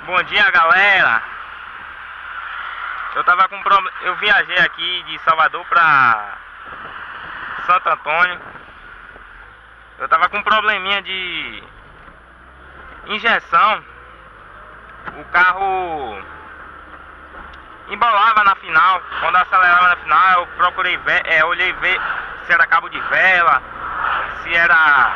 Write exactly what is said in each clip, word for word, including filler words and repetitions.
Bom dia, galera. Eu tava com problema. Eu viajei aqui de Salvador pra Santo Antônio. Eu tava com um probleminha de injeção. O carro embolava na final. Quando eu acelerava na final, eu procurei ver, é, olhei ver se era cabo de vela, se era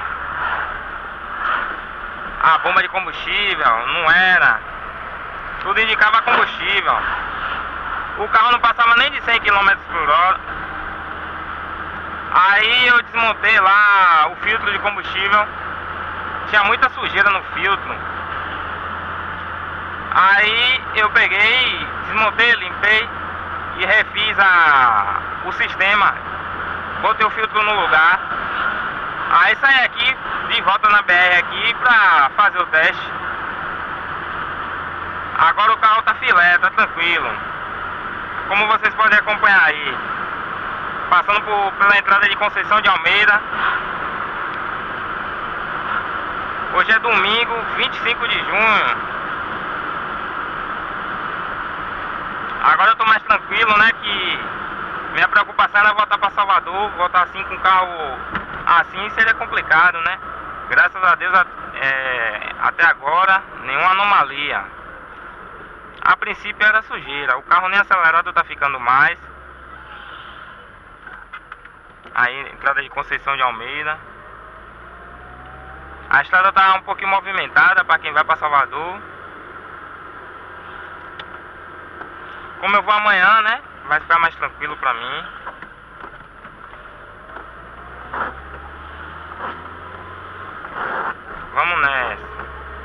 a bomba de combustível. Não era. Tudo indicava combustível. O carro não passava nem de cem quilômetros por hora. Aí eu desmontei lá o filtro de combustível. Tinha muita sujeira no filtro. Aí eu peguei, desmontei, limpei e refiz a, o sistema. Botei o filtro no lugar. Aí saí aqui, de volta na B R aqui pra fazer o teste. Agora o carro tá filé, tá tranquilo. Como vocês podem acompanhar aí, passando por, pela entrada de Conceição de Almeida. Hoje é domingo, vinte e cinco de junho. Agora eu tô mais tranquilo, né, que minha preocupação era voltar para Salvador. Voltar assim com o carro assim seria complicado, né. Graças a Deus, é, até agora, nenhuma anomalia. A princípio era sujeira, o carro nem acelerado tá ficando mais. Aí, entrada de Conceição de Almeida. A estrada tá um pouquinho movimentada para quem vai para Salvador. Como eu vou amanhã, né, vai ficar mais tranquilo pra mim. Vamos nessa.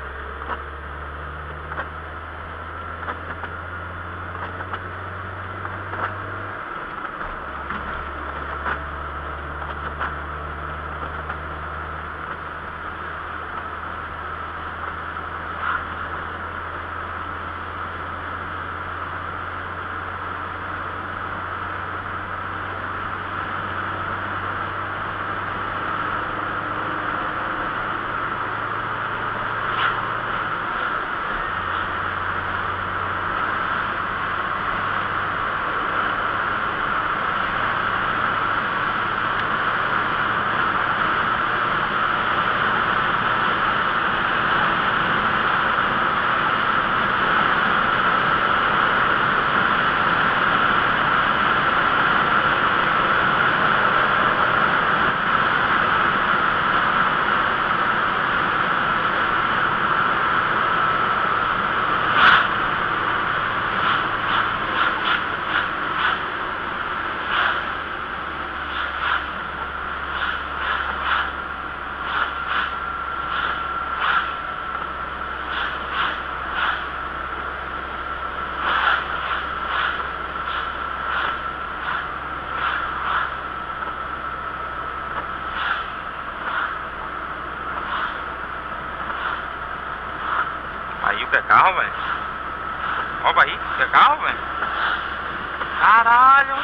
Aí o que é carro, velho? Ó, aí, o que é carro, velho? Caralho!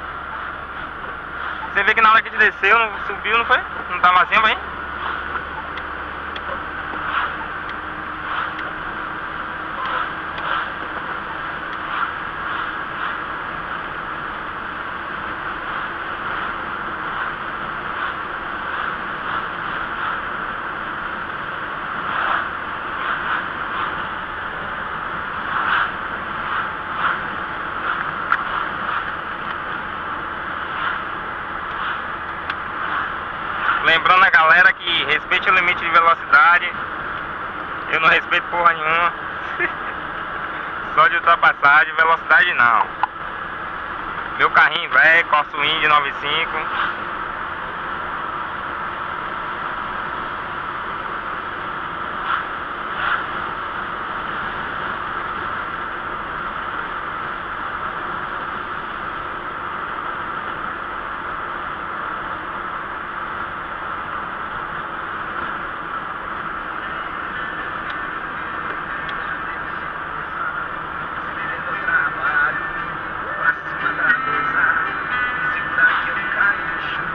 Você vê que na hora que a gente desceu, não subiu, não foi? Não tava assim, vai? Lembrando a galera que respeite o limite de velocidade. Eu não respeito porra nenhuma. Só de ultrapassagem, velocidade não. Meu carrinho velho, Corsa Wind noventa e cinco. Trabalho, pra cima da mesa, se dá que eu caio.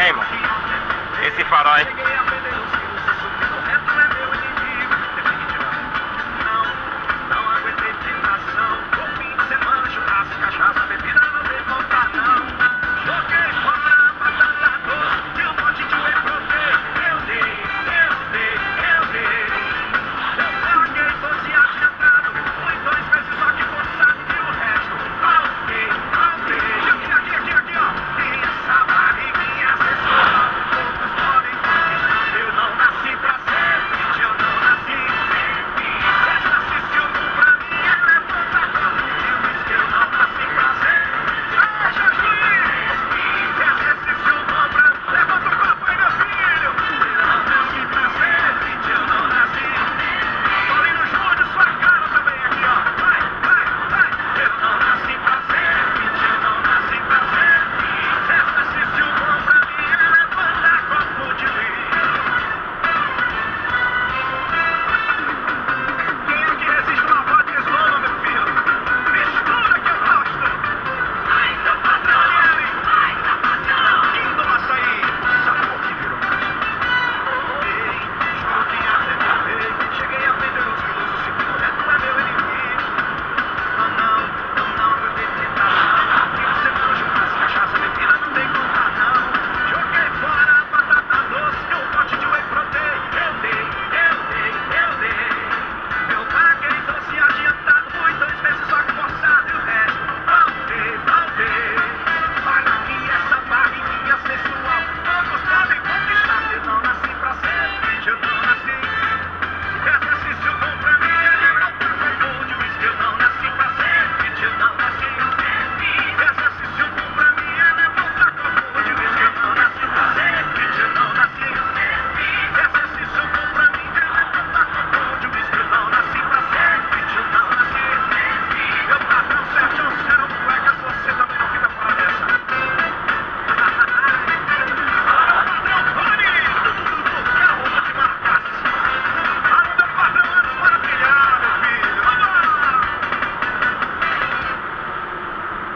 É, irmão. Esse farol aí.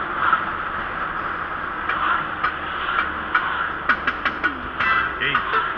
Ei,